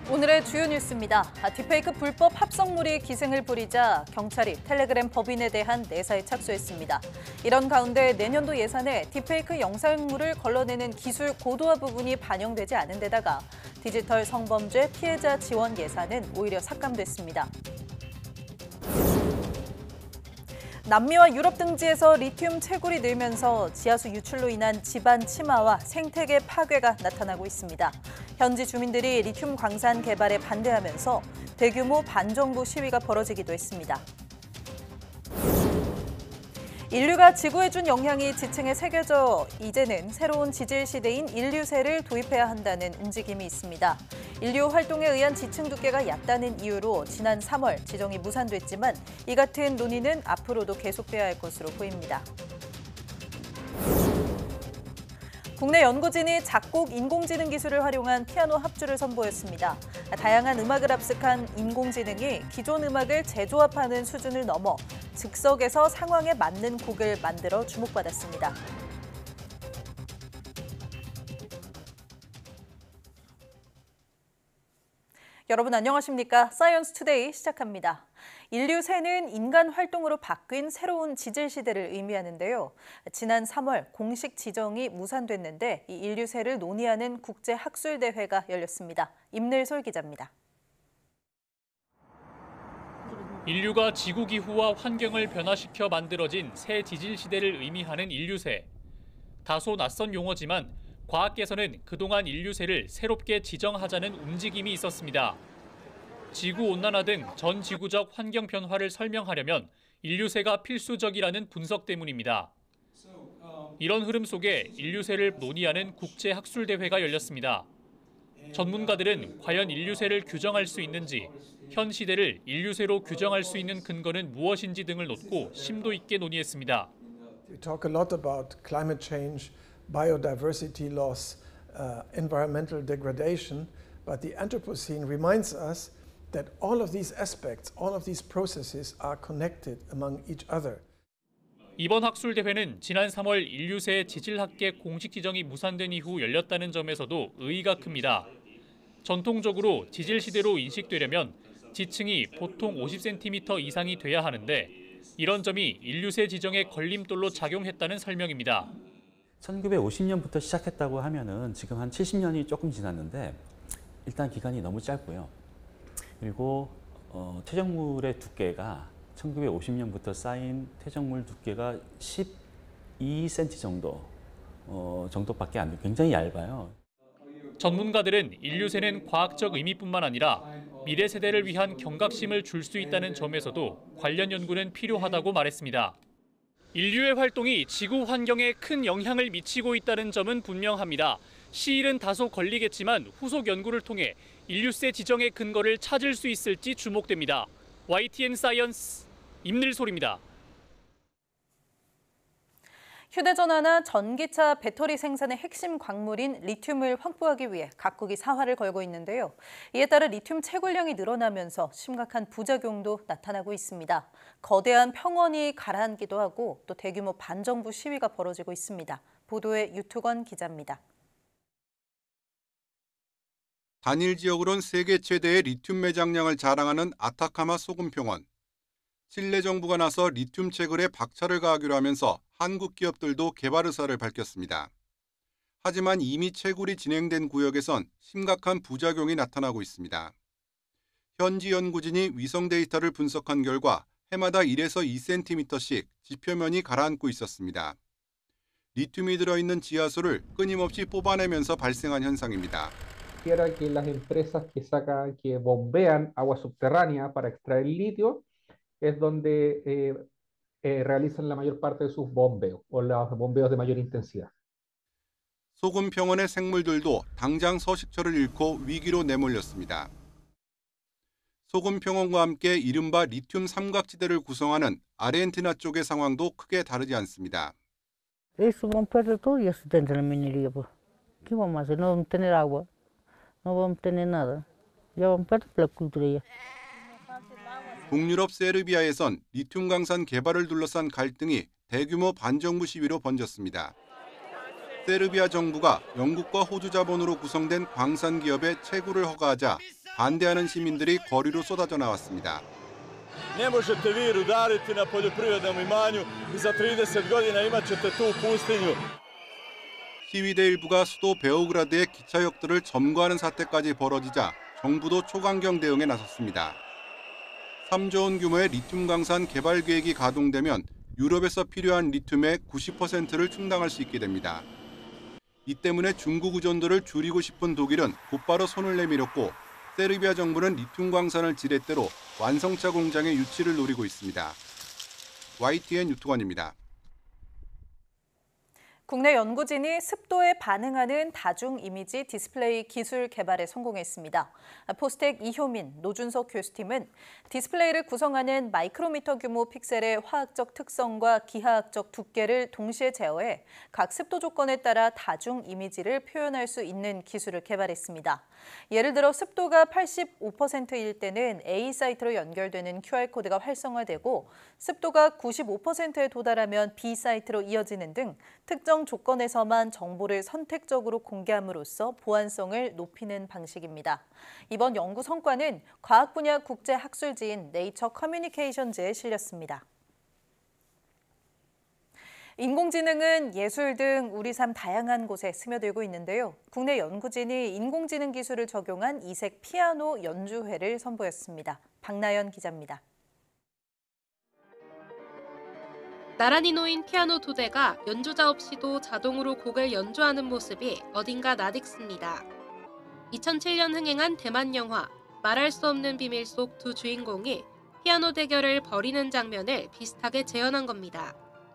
오늘의 주요 뉴스입니다. 딥페이크 불법 합성물이 기승을 부리자 경찰이 텔레그램 법인에 대한 내사에 착수했습니다. 이런 가운데 내년도 예산에 딥페이크 영상물을 걸러내는 기술 고도화 부분이 반영되지 않은 데다가 디지털 성범죄 피해자 지원 예산은 오히려 삭감됐습니다. 남미와 유럽 등지에서 리튬 채굴이 늘면서 지하수 유출로 인한 지반 침하와 생태계 파괴가 나타나고 있습니다. 현지 주민들이 리튬 광산 개발에 반대하면서 대규모 반정부 시위가 벌어지기도 했습니다. 인류가 지구에 준 영향이 지층에 새겨져 이제는 새로운 지질 시대인 인류세를 도입해야 한다는 움직임이 있습니다. 인류 활동에 의한 지층 두께가 얕다는 이유로 지난 3월 지정이 무산됐지만 이 같은 논의는 앞으로도 계속돼야 할 것으로 보입니다. 국내 연구진이 작곡 인공지능 기술을 활용한 피아노 합주를 선보였습니다. 다양한 음악을 합숙한 인공지능이 기존 음악을 재조합하는 수준을 넘어 즉석에서 상황에 맞는 곡을 만들어 주목받았습니다. 여러분 안녕하십니까? 사이언스 투데이 시작합니다. 인류세는 인간 활동으로 바뀐 새로운 지질 시대를 의미하는데요. 지난 3월 공식 지정이 무산됐는데 이 인류세를 논의하는 국제학술대회가 열렸습니다. 임늘솔 기자입니다. 인류가 지구 기후와 환경을 변화시켜 만들어진 새 지질 시대를 의미하는 인류세. 다소 낯선 용어지만 과학계에서는 그동안 인류세를 새롭게 지정하자는 움직임이 있었습니다. 지구온난화 등 전 지구적 환경 변화를 설명하려면 인류세가 필수적이라는 분석 때문입니다. 이런 흐름 속에 인류세를 논의하는 국제학술대회가 열렸습니다. 전문가들은 과연 인류세를 규정할 수 있는지, 현 시대를 인류세로 규정할 수 있는 근거는 무엇인지 등을 놓고 심도 있게 논의했습니다. We talk a lot about climate change, biodiversity loss, environmental degradation, but the Anthropocene reminds us that all of these aspects, all of these processes are connected among each other. 이번 학술대회는 지난 3월 인류세 지질학계 공식 지정이 무산된 이후 열렸다는 점에서도 의의가 큽니다. 전통적으로 지질 시대로 인식되려면 지층이 보통 50cm 이상이 돼야 하는데 이런 점이 인류세 지정의 걸림돌로 작용했다는 설명입니다. 1950년부터 시작했다고 하면은 지금 한 70년이 조금 지났는데 일단 기간이 너무 짧고요. 그리고 퇴적물의 두께가 1950년부터 쌓인 퇴적물 두께가 12cm 정도밖에 안 돼요. 굉장히 얇아요. 전문가들은 인류세는 과학적 의미뿐만 아니라 미래 세대를 위한 경각심을 줄 수 있다는 점에서도 관련 연구는 필요하다고 말했습니다. 인류의 활동이 지구 환경에 큰 영향을 미치고 있다는 점은 분명합니다. 시일은 다소 걸리겠지만 후속 연구를 통해 인류세 지정의 근거를 찾을 수 있을지 주목됩니다. YTN 사이언스 임늘솔입니다. 휴대전화나 전기차 배터리 생산의 핵심 광물인 리튬을 확보하기 위해 각국이 사활을 걸고 있는데요. 이에 따라 리튬 채굴량이 늘어나면서 심각한 부작용도 나타나고 있습니다. 거대한 평원이 가라앉기도 하고 또 대규모 반정부 시위가 벌어지고 있습니다. 보도에 유투건 기자입니다. 단일 지역으론 세계 최대의 리튬 매장량을 자랑하는 아타카마 소금평원. 칠레 정부가 나서 리튬 채굴에 박차를 가하기로 하면서 한국 기업들도 개발 의사를 밝혔습니다. 하지만 이미 채굴이 진행된 구역에선 심각한 부작용이 나타나고 있습니다. 현지 연구진이 위성 데이터를 분석한 결과 해마다 1에서 2cm씩 지표면이 가라앉고 있었습니다. 리튬이 들어있는 지하수를 끊임없이 뽑아내면서 발생한 현상입니다. Que las empresas que bombean agua subterránea para extraer litio es donde realizan la mayor parte de sus bombeos o los bombeos de mayor intensidad. 소금 평원의 생물들도 당장 서식처를 잃고 위기로 내몰렸습니다. 소금 평원과 함께 이른바 리튬 삼각지대를 구성하는 아르헨티나 쪽의 상황도 크게 다르지 않습니다. Eso vamos a perder todo y eso tendrá la minería. ¿Qué vamos a hacer? No vamos a tener agua. No vamos a tener nada. Ya vamos a perder la cultura ya. 북유럽 세르비아에선 리튬 광산 개발을 둘러싼 갈등이 대규모 반정부 시위로 번졌습니다. 세르비아 정부가 영국과 호주 자본으로 구성된 광산 기업의 채굴을 허가하자 반대하는 시민들이 거리로 쏟아져 나왔습니다. Ne možete vi rudariti na poljoprivrednom imanju i za 30 godina imat ćete tu pustinju. 시위대 일부가 수도 베오그라드의 기차역들을 점거하는 사태까지 벌어지자 정부도 초강경 대응에 나섰습니다. 3조 원 규모의 리튬 광산 개발 계획이 가동되면 유럽에서 필요한 리튬의 90%를 충당할 수 있게 됩니다. 이 때문에 중국 의존도를 줄이고 싶은 독일은 곧바로 손을 내밀었고 세르비아 정부는 리튬 광산을 지렛대로 완성차 공장의 유치를 노리고 있습니다. YTN 유튜관입니다. 국내 연구진이 습도에 반응하는 다중 이미지 디스플레이 기술 개발에 성공했습니다. 포스텍 이효민, 노준석 교수팀은 디스플레이를 구성하는 마이크로미터 규모 픽셀의 화학적 특성과 기하학적 두께를 동시에 제어해 각 습도 조건에 따라 다중 이미지를 표현할 수 있는 기술을 개발했습니다. 예를 들어 습도가 85%일 때는 A 사이트로 연결되는 QR코드가 활성화되고 습도가 95%에 도달하면 B 사이트로 이어지는 등 특정 조건에서만 정보를 선택적으로 공개함으로써 보안성을 높이는 방식입니다. 이번 연구 성과는 과학 분야 국제 학술지인 네이처 커뮤니케이션즈에 실렸습니다. 인공지능은 예술 등 우리 삶 다양한 곳에 스며들고 있는데요. 국내 연구진이 인공지능 기술을 적용한 이색 피아노 연주회를 선보였습니다. 박나연 기자입니다. 나란히 놓인 피아노 2대가 연주자 없이도 자동으로 곡을 연주하는 모습이 어딘가 낯익습니다. 2007년 흥행한 대만 영화 말할 수 없는 비밀 속 두 주인공이 피아노 대결을 벌이는 장면을 비슷하게 재현한 겁니다.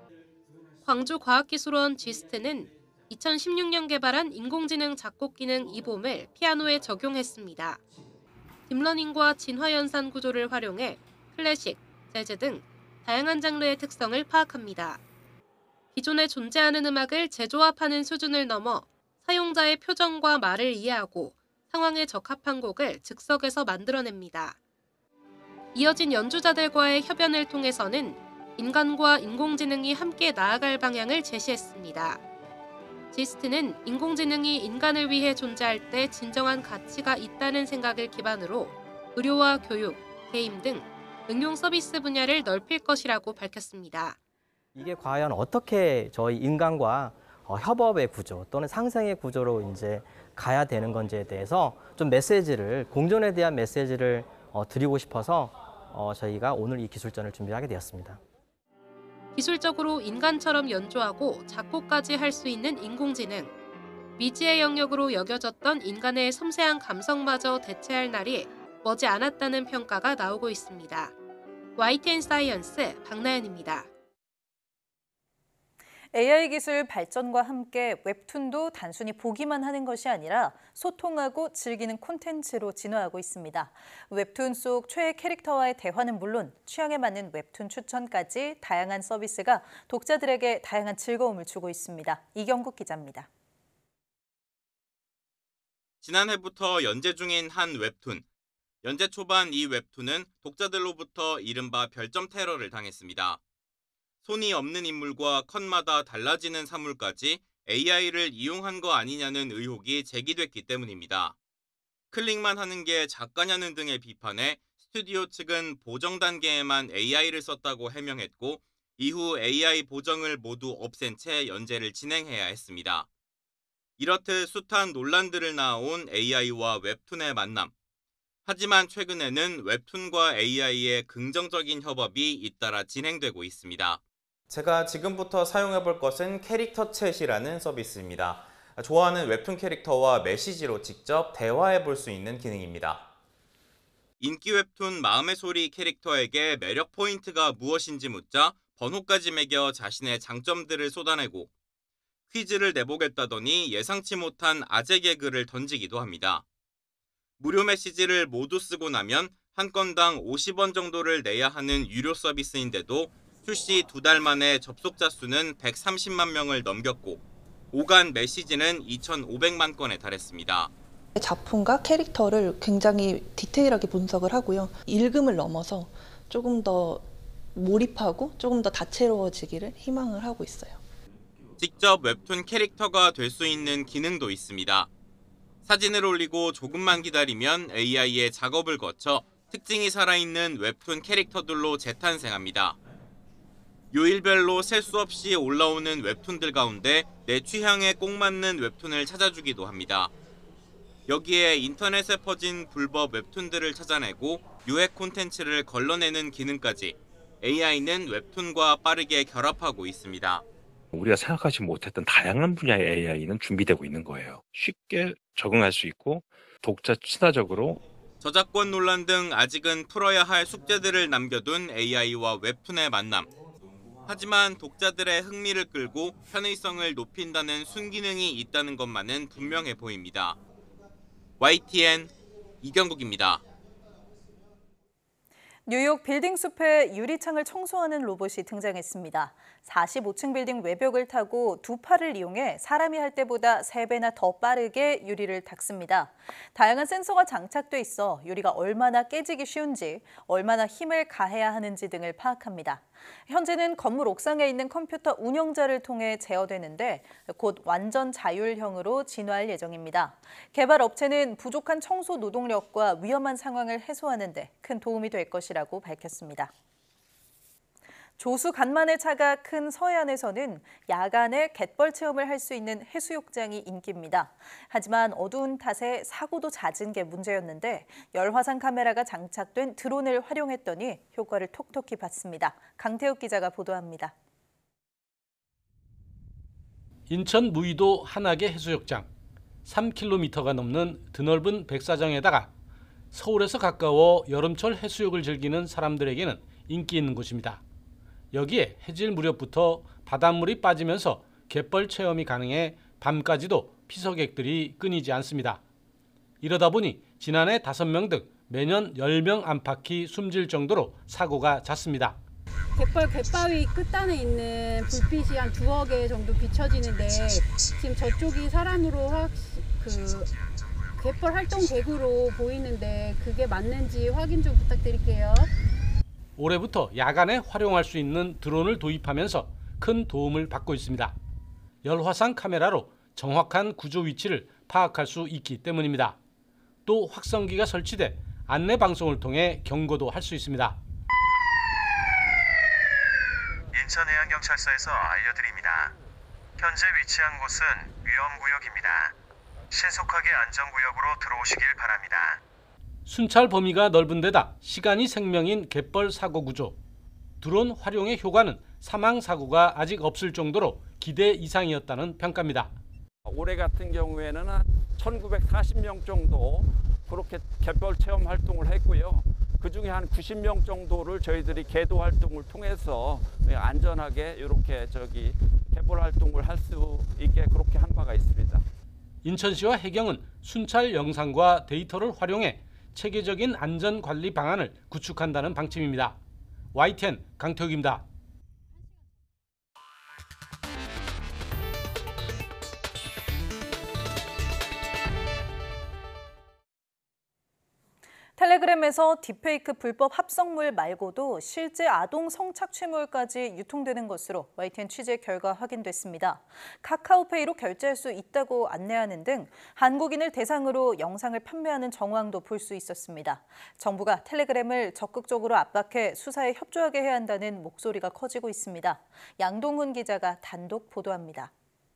광주과학기술원 지스트는 2016년 개발한 인공지능 작곡 기능 이봄을 피아노에 적용했습니다. 딥러닝과 진화연산 구조를 활용해 클래식, 재즈 등 다양한 장르의 특성을 파악합니다. 기존에 존재하는 음악을 재조합하는 수준을 넘어 사용자의 표정과 말을 이해하고 상황에 적합한 곡을 즉석에서 만들어냅니다. 이어진 연주자들과의 협연을 통해서는 인간과 인공지능이 함께 나아갈 방향을 제시했습니다. 지스트는 인공지능이 인간을 위해 존재할 때 진정한 가치가 있다는 생각을 기반으로 의료와 교육, 게임 등 응용 서비스 분야를 넓힐 것이라고 밝혔습니다. 이게 과연 어떻게 저희 인간과 협업의 구조 또는 상생의 구조로 이제 가야 되는 건지에 대해서 좀 메시지를, 공존에 대한 메시지를 드리고 싶어서 저희가 오늘 이 기술전을 준비하게 되었습니다. 기술적으로 인간처럼 연주하고 작곡까지 할 수 있는 인공지능. 미지의 영역으로 여겨졌던 인간의 섬세한 감성마저 대체할 날이 머지 않았다는 평가가 나오고 있습니다. YTN 사이언스 박나연입니다. AI 기술 발전과 함께 웹툰도 단순히 보기만 하는 것이 아니라 소통하고 즐기는 콘텐츠로 진화하고 있습니다. 웹툰 속 최애 캐릭터와의 대화는 물론 취향에 맞는 웹툰 추천까지 다양한 서비스가 독자들에게 다양한 즐거움을 주고 있습니다. 이경국 기자입니다. 지난해부터 연재 중인 한 웹툰. 연재 초반 이 웹툰은 독자들로부터 이른바 별점 테러를 당했습니다. 손이 없는 인물과 컷마다 달라지는 사물까지 AI를 이용한 거 아니냐는 의혹이 제기됐기 때문입니다. 클릭만 하는 게 작가냐는 등의 비판에 스튜디오 측은 보정 단계에만 AI를 썼다고 해명했고 이후 AI 보정을 모두 없앤 채 연재를 진행해야 했습니다. 이렇듯 숱한 논란들을 낳아온 AI와 웹툰의 만남. 하지만 최근에는 웹툰과 AI의 긍정적인 협업이 잇따라 진행되고 있습니다. 제가 지금부터 사용해볼 것은 캐릭터 챗이라는 서비스입니다. 좋아하는 웹툰 캐릭터와 메시지로 직접 대화해볼 수 있는 기능입니다. 인기 웹툰 마음의 소리 캐릭터에게 매력 포인트가 무엇인지 묻자 번호까지 매겨 자신의 장점들을 쏟아내고 퀴즈를 내보겠다더니 예상치 못한 아재 개그를 던지기도 합니다. 무료 메시지를 모두 쓰고 나면 한 건당 50원 정도를 내야 하는 유료 서비스인데도 출시 2달 만에 접속자 수는 130만 명을 넘겼고 오간 메시지는 2,500만 건에 달했습니다. 작품과 캐릭터를 굉장히 디테일하게 분석을 하고요. 읽음을 넘어서 조금 더 몰입하고 조금 더 다채로워지기를 희망을 하고 있어요. 직접 웹툰 캐릭터가 될 수 있는 기능도 있습니다. 사진을 올리고 조금만 기다리면 AI의 작업을 거쳐 특징이 살아있는 웹툰 캐릭터들로 재탄생합니다. 요일별로 셀 수 없이 올라오는 웹툰들 가운데 내 취향에 꼭 맞는 웹툰을 찾아주기도 합니다. 여기에 인터넷에 퍼진 불법 웹툰들을 찾아내고 유해 콘텐츠를 걸러내는 기능까지 AI는 웹툰과 빠르게 결합하고 있습니다. 우리가 생각하지 못했던 다양한 분야의 AI는 준비되고 있는 거예요. 쉽게 적응할 수 있고 독자 친화적으로. 저작권 논란 등 아직은 풀어야 할 숙제들을 남겨둔 AI와 웹툰의 만남. 하지만 독자들의 흥미를 끌고 편의성을 높인다는 순기능이 있다는 것만은 분명해 보입니다. YTN 이경국입니다. 뉴욕 빌딩 숲에 유리창을 청소하는 로봇이 등장했습니다. 45층 빌딩 외벽을 타고 두 팔을 이용해 사람이 할 때보다 3배나 더 빠르게 유리를 닦습니다. 다양한 센서가 장착돼 있어 유리가 얼마나 깨지기 쉬운지, 얼마나 힘을 가해야 하는지 등을 파악합니다. 현재는 건물 옥상에 있는 컴퓨터 운영자를 통해 제어되는데 곧 완전 자율형으로 진화할 예정입니다. 개발 업체는 부족한 청소 노동력과 위험한 상황을 해소하는 데 큰 도움이 될 것이라고 밝혔습니다. 조수 간만에 차가 큰 서해안에서는 야간에 갯벌 체험을 할 수 있는 해수욕장이 인기입니다. 하지만 어두운 탓에 사고도 잦은 게 문제였는데 열화상 카메라가 장착된 드론을 활용했더니 효과를 톡톡히 봤습니다. 강태욱 기자가 보도합니다. 인천 무의도 한악의 해수욕장. 3km가 넘는 드넓은 백사장에다가 서울에서 가까워 여름철 해수욕을 즐기는 사람들에게는 인기 있는 곳입니다. 여기에 해질 무렵부터 바닷물이 빠지면서 갯벌 체험이 가능해 밤까지도 피서객들이 끊이지 않습니다. 이러다 보니 지난해 5명 등 매년 10명 안팎이 숨질 정도로 사고가 잦습니다. 갯벌 갯바위 끝단에 있는 불빛이 한 2억 개 정도 비춰지는데 지금 저쪽이 사람으로 갯벌 활동객으로 보이는데 그게 맞는지 확인 좀 부탁드릴게요. 올해부터 야간에 활용할 수 있는 드론을 도입하면서 큰 도움을 받고 있습니다. 열화상 카메라로 정확한 구조 위치를 파악할 수 있기 때문입니다. 또 확성기가 설치돼 안내 방송을 통해 경고도 할 수 있습니다. 인천해양경찰서에서 알려드립니다. 현재 위치한 곳은 위험구역입니다. 신속하게 안전구역으로 들어오시길 바랍니다. 순찰 범위가 넓은 데다 시간이 생명인 갯벌 사고 구조. 드론 활용의 효과는 사망 사고가 아직 없을 정도로 기대 이상이었다는 평가입니다. 올해 같은 경우에는 한 1940명 정도 그렇게 갯벌 체험 활동을 했고요. 그중에 한 90명 정도를 저희들이 계도 활동을 통해서 안전하게 이렇게 갯벌 활동을 할 수 있게 그렇게 한 바가 있습니다. 인천시와 해경은 순찰 영상과 데이터를 활용해 체계적인 안전관리 방안을 구축한다는 방침입니다. YTN 강태욱입니다. 텔레그램에서 딥페이크 불법 합성물 말고도 실제 아동 성착취물까지 유통되는 것으로 YTN 취재 결과 확인됐습니다. 카카오페이로 결제할 수 있다고 안내하는 등 한국인을 대상으로 영상을 판매하는 정황도 볼 수 있었습니다. 정부가 텔레그램을 적극적으로 압박해 수사에 협조하게 해야 한다는 목소리가 커지고 있습니다. 양동훈 기자가 단독 보도합니다.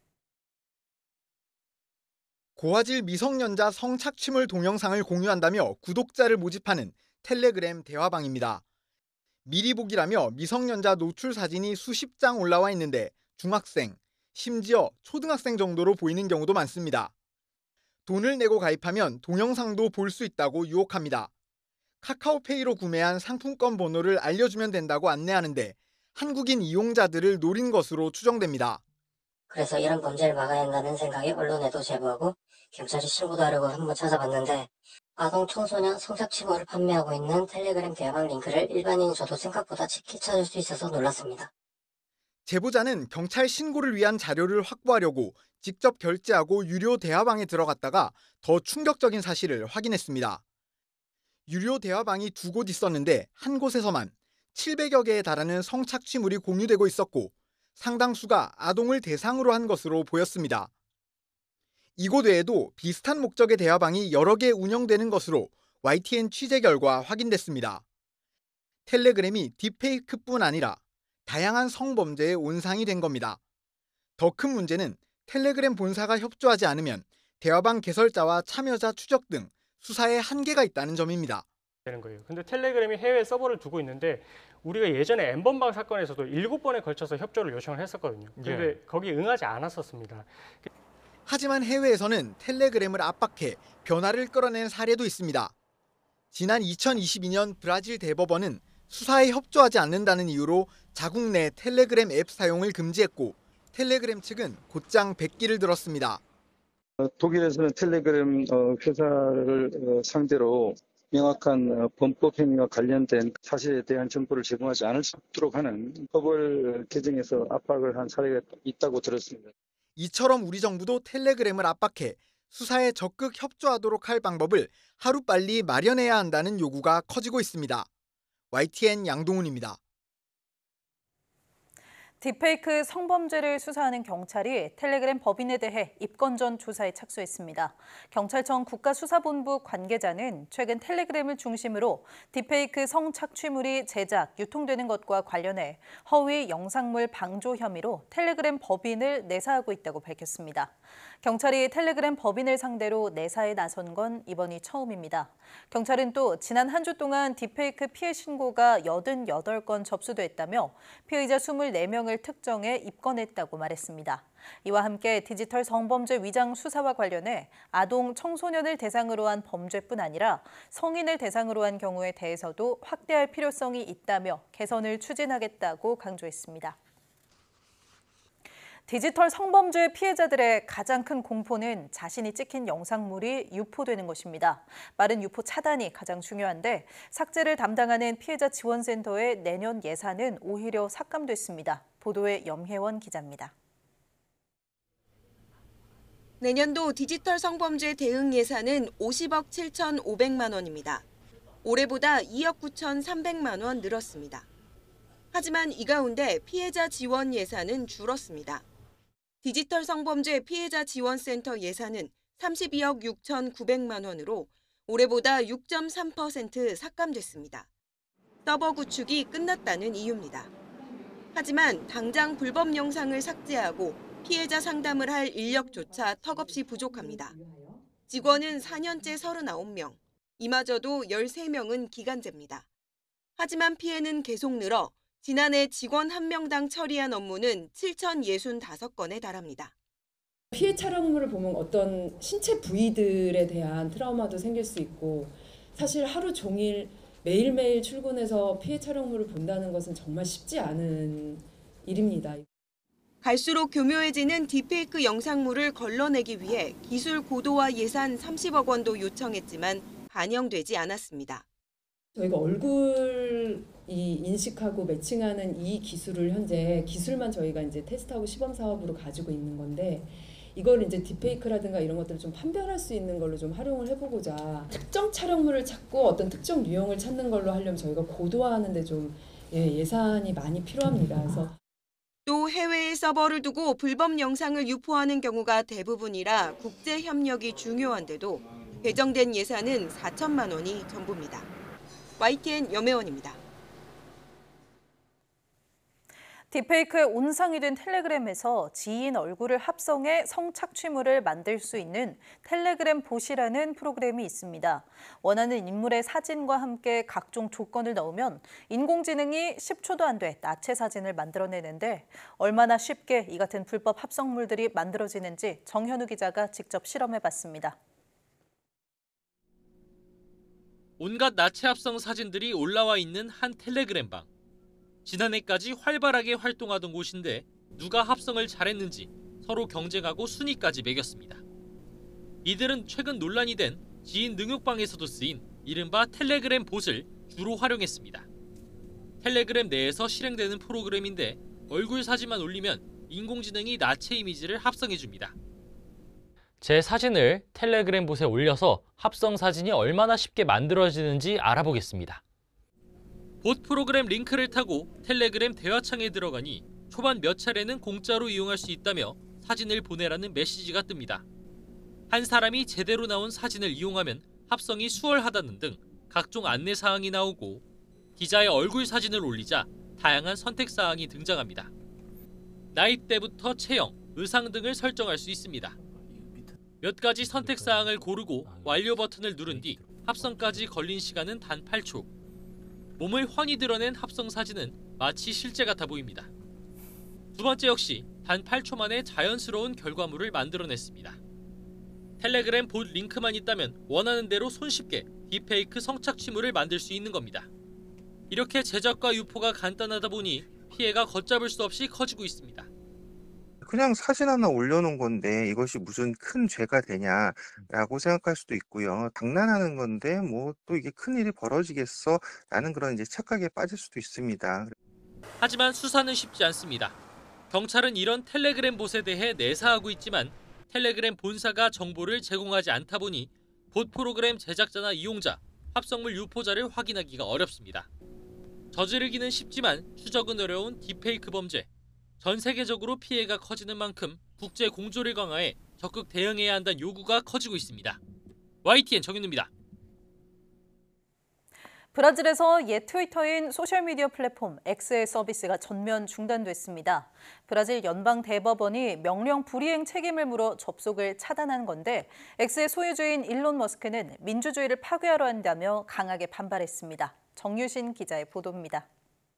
고화질 미성년자 성착취물 동영상을 공유한다며 구독자를 모집하는 텔레그램 대화방입니다. 미리 보기라며 미성년자 노출 사진이 수십 장 올라와 있는데 중학생, 심지어 초등학생 정도로 보이는 경우도 많습니다. 돈을 내고 가입하면 동영상도 볼 수 있다고 유혹합니다. 카카오페이로 구매한 상품권 번호를 알려주면 된다고 안내하는데 한국인 이용자들을 노린 것으로 추정됩니다. 그래서 이런 범죄를 막아야 한다는 생각에 언론에도 제보하고 경찰에 신고도 하려고 한번 찾아봤는데 아동 청소년 성착취물을 판매하고 있는 텔레그램 대화방 링크를 일반인이 줘도 생각보다 쉽게 찾을 수 있어서 놀랐습니다. 제보자는 경찰 신고를 위한 자료를 확보하려고 직접 결제하고 유료 대화방에 들어갔다가 더 충격적인 사실을 확인했습니다. 유료 대화방이 2곳 있었는데 한 곳에서만 700여 개에 달하는 성착취물이 공유되고 있었고 상당수가 아동을 대상으로 한 것으로 보였습니다. 이곳 외에도 비슷한 목적의 대화방이 여러 개 운영되는 것으로 YTN 취재 결과 확인됐습니다. 텔레그램이 딥페이크뿐 아니라 다양한 성범죄의 온상이 된 겁니다. 더 큰 문제는 텔레그램 본사가 협조하지 않으면 대화방 개설자와 참여자 추적 등 수사에 한계가 있다는 점입니다. 되는 거예요. 근데 텔레그램이 해외에 서버를 두고 있는데 우리가 예전에 N번방 사건에서도 7번에 걸쳐서 협조를 요청을 했었거든요. 근데 거기 응하지 않았었습니다. 하지만 해외에서는 텔레그램을 압박해 변화를 끌어낸 사례도 있습니다. 지난 2022년 브라질 대법원은 수사에 협조하지 않는다는 이유로 자국 내 텔레그램 앱 사용을 금지했고 텔레그램 측은 곧장 백기를 들었습니다. 독일에서는 텔레그램 회사를 상대로 명확한 범법 행위와 관련된 사실에 대한 정보를 제공하지 않을 수 없도록 하는 법을 개정해서 압박을 한 사례가 있다고 들었습니다. 이처럼 우리 정부도 텔레그램을 압박해 수사에 적극 협조하도록 할 방법을 하루빨리 마련해야 한다는 요구가 커지고 있습니다. YTN 양동훈입니다. 딥페이크 성범죄를 수사하는 경찰이 텔레그램 법인에 대해 입건 전 조사에 착수했습니다. 경찰청 국가수사본부 관계자는 최근 텔레그램을 중심으로 딥페이크 성착취물이 제작, 유통되는 것과 관련해 허위 영상물 방조 혐의로 텔레그램 법인을 내사하고 있다고 밝혔습니다. 경찰이 텔레그램 법인을 상대로 내사에 나선 건 이번이 처음입니다. 경찰은 또 지난 한 주 동안 딥페이크 피해 신고가 88건 접수됐다며 피의자 24명을 특정해 입건했다고 말했습니다. 이와 함께 디지털 성범죄 위장 수사와 관련해 아동, 청소년을 대상으로 한 범죄뿐 아니라 성인을 대상으로 한 경우에 대해서도 확대할 필요성이 있다며 개선을 추진하겠다고 강조했습니다. 디지털 성범죄 피해자들의 가장 큰 공포는 자신이 찍힌 영상물이 유포되는 것입니다. 빠른 유포 차단이 가장 중요한데 삭제를 담당하는 피해자 지원센터의 내년 예산은 오히려 삭감됐습니다. 보도에 염혜원 기자입니다. 내년도 디지털 성범죄 대응 예산은 50억 7,500만 원입니다. 올해보다 2억 9,300만 원 늘었습니다. 하지만 이 가운데 피해자 지원 예산은 줄었습니다. 디지털 성범죄 피해자 지원센터 예산은 32억 6,900만 원으로 올해보다 6.3% 삭감됐습니다. 서버 구축이 끝났다는 이유입니다. 하지만 당장 불법 영상을 삭제하고 피해자 상담을 할 인력조차 턱없이 부족합니다. 직원은 4년째 39명, 이마저도 13명은 기간제입니다. 하지만 피해는 계속 늘어 지난해 직원 1명당 처리한 업무는 7,065건에 달합니다. 피해 촬영물을 보면 어떤 신체 부위들에 대한 트라우마도 생길 수 있고 사실 하루 종일 매일매일 출근해서 피해 촬영물을 본다는 것은 정말 쉽지 않은 일입니다. 갈수록 교묘해지는 딥페이크 영상물을 걸러내기 위해 기술 고도화 예산 30억 원도 요청했지만 반영되지 않았습니다. 저희가 얼굴 인식하고 매칭하는 이 기술을 현재 기술만 저희가 이제 테스트하고 시범 사업으로 가지고 있는 건데 이걸 이제 딥페이크라든가 이런 것들을 좀 판별할 수 있는 걸로 좀 활용을 해보고자 특정 촬영물을 찾고 어떤 특정 유형을 찾는 걸로 하려면 저희가 고도화하는데 좀 예산이 많이 필요합니다. 그래서 또 해외에 서버를 두고 불법 영상을 유포하는 경우가 대부분이라 국제 협력이 중요한데도 배정된 예산은 4천만 원이 전부입니다. YTN 염혜원입니다. 딥페이크의 온상이 된 텔레그램에서 지인 얼굴을 합성해 성착취물을 만들 수 있는 텔레그램 봇이라는 프로그램이 있습니다. 원하는 인물의 사진과 함께 각종 조건을 넣으면 인공지능이 10초도 안 돼 나체 사진을 만들어내는데 얼마나 쉽게 이 같은 불법 합성물들이 만들어지는지 정현우 기자가 직접 실험해봤습니다. 온갖 나체 합성 사진들이 올라와 있는 한 텔레그램 방. 지난해까지 활발하게 활동하던 곳인데 누가 합성을 잘했는지 서로 경쟁하고 순위까지 매겼습니다. 이들은 최근 논란이 된 지인 능욕방에서도 쓰인 이른바 텔레그램 봇을 주로 활용했습니다. 텔레그램 내에서 실행되는 프로그램인데 얼굴 사진만 올리면 인공지능이 나체 이미지를 합성해줍니다. 제 사진을 텔레그램 봇에 올려서 합성 사진이 얼마나 쉽게 만들어지는지 알아보겠습니다. 봇 프로그램 링크를 타고 텔레그램 대화창에 들어가니 초반 몇 차례는 공짜로 이용할 수 있다며 사진을 보내라는 메시지가 뜹니다. 한 사람이 제대로 나온 사진을 이용하면 합성이 수월하다는 등 각종 안내사항이 나오고 기자의 얼굴 사진을 올리자 다양한 선택사항이 등장합니다. 나이대부터 체형, 의상 등을 설정할 수 있습니다. 몇 가지 선택사항을 고르고 완료 버튼을 누른 뒤 합성까지 걸린 시간은 단 8초. 몸을 훤히 드러낸 합성 사진은 마치 실제 같아 보입니다. 두 번째 역시 단 8초 만에 자연스러운 결과물을 만들어냈습니다. 텔레그램 봇 링크만 있다면 원하는 대로 손쉽게 딥페이크 성착취물을 만들 수 있는 겁니다. 이렇게 제작과 유포가 간단하다 보니 피해가 걷잡을 수 없이 커지고 있습니다. 그냥 사진 하나 올려놓은 건데 이것이 무슨 큰 죄가 되냐라고 생각할 수도 있고요. 장난하는 건데 뭐 또 이게 큰일이 벌어지겠어? 라는 그런 이제 착각에 빠질 수도 있습니다. 하지만 수사는 쉽지 않습니다. 경찰은 이런 텔레그램 봇에 대해 내사하고 있지만 텔레그램 본사가 정보를 제공하지 않다 보니 봇 프로그램 제작자나 이용자, 합성물 유포자를 확인하기가 어렵습니다. 저지르기는 쉽지만 추적은 어려운 딥페이크 범죄. 전 세계적으로 피해가 커지는 만큼 국제 공조를 강화해 적극 대응해야 한다는 요구가 커지고 있습니다. YTN 정윤우입니다. 브라질에서 옛 트위터인 소셜미디어 플랫폼 X의 서비스가 전면 중단됐습니다. 브라질 연방대법원이 명령 불이행 책임을 물어 접속을 차단한 건데 X의 소유주인 일론 머스크는 민주주의를 파괴하려 한다며 강하게 반발했습니다. 정유신 기자의 보도입니다.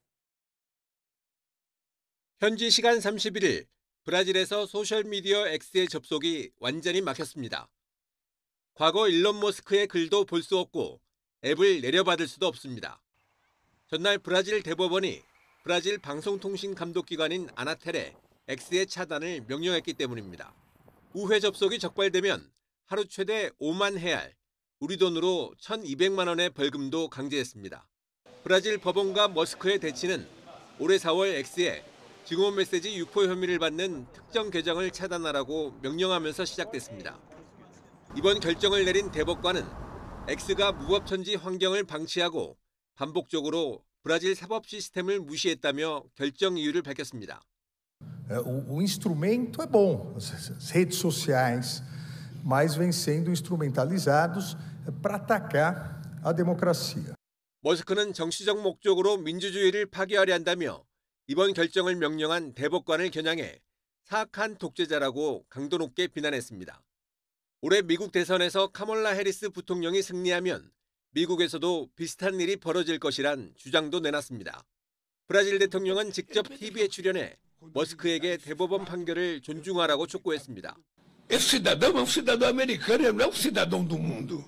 현지 시간 31일 브라질에서 소셜미디어 X의 접속이 완전히 막혔습니다. 과거 일론 머스크의 글도 볼 수 없고 앱을 내려받을 수도 없습니다. 전날 브라질 대법원이 브라질 방송통신감독기관인 아나텔에 X의 차단을 명령했기 때문입니다. 우회 접속이 적발되면 하루 최대 5만 헤알, 우리 돈으로 1,200만 원의 벌금도 강제했습니다. 브라질 법원과 머스크의 대치는 올해 4월 X에 증오 메시지 유포 혐의를 받는 특정 계정을 차단하라고 명령하면서 시작됐습니다. 이번 결정을 내린 대법관은 X가 무법천지 환경을 방치하고 반복적으로 브라질 사법 시스템을 무시했다며 결정 이유를 밝혔습니다. O instrumento é bom, as redes sociais, mas vêm sendo instrumentalizados para atacar a democracia. 머스크는 정치적 목적으로 민주주의를 파괴하려 한다며 이번 결정을 명령한 대법관을 겨냥해 사악한 독재자라고 강도 높게 비난했습니다. 올해 미국 대선에서 카멀라 해리스 부통령이 승리하면 미국에서도 비슷한 일이 벌어질 것이란 주장도 내놨습니다. 브라질 대통령은 직접 TV에 출연해 머스크에게 대법원 판결을 존중하라고 촉구했습니다. Esse cidadão é cidadão americano, ele não é cidadão do mundo.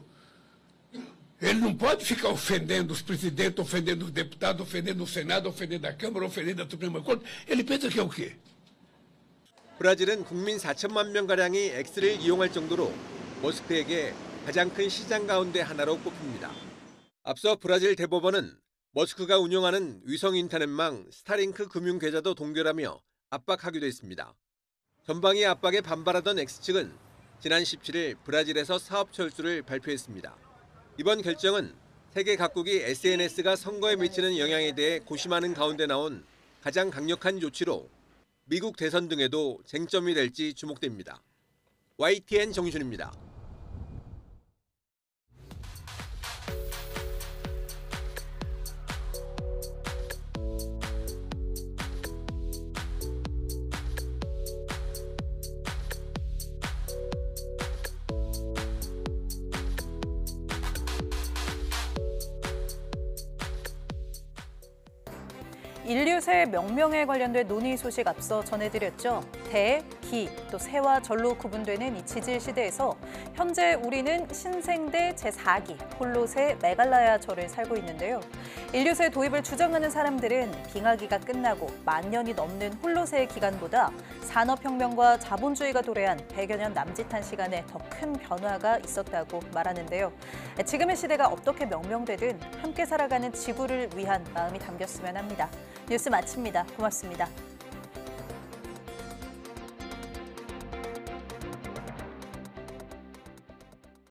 Ele não pode ficar ofendendo os presidentes, ofendendo os deputados, ofendendo o Senado, ofendendo a Câmara, ofendendo a Suprema Corte. Ele pensa que é o quê? 브라질은 국민 4천만 명가량이 X를 이용할 정도로 머스크에게 가장 큰 시장 가운데 하나로 꼽힙니다. 앞서 브라질 대법원은 머스크가 운영하는 위성 인터넷망 스타링크 금융 계좌도 동결하며 압박하기도 했습니다. 전방위 압박에 반발하던 X측은 지난 17일 브라질에서 사업 철수를 발표했습니다. 이번 결정은 세계 각국이 SNS가 선거에 미치는 영향에 대해 고심하는 가운데 나온 가장 강력한 조치로 미국 대선 등에도 쟁점이 될지 주목됩니다. YTN 정준입니다. 인류새 명명에 관련된 논의 소식 앞서 전해드렸죠. 대, 기, 또 새와 절로 구분되는 이 지질 시대에서 현재 우리는 신생대 제4기 홀로새 메갈라야 절을 살고 있는데요. 인류새 도입을 주장하는 사람들은 빙하기가 끝나고 만 년이 넘는 홀로새 기간보다 산업혁명과 자본주의가 도래한 100여 년 남짓한 시간에 더 큰 변화가 있었다고 말하는데요. 지금의 시대가 어떻게 명명되든 함께 살아가는 지구를 위한 마음이 담겼으면 합니다. 뉴스 마칩니다. 고맙습니다.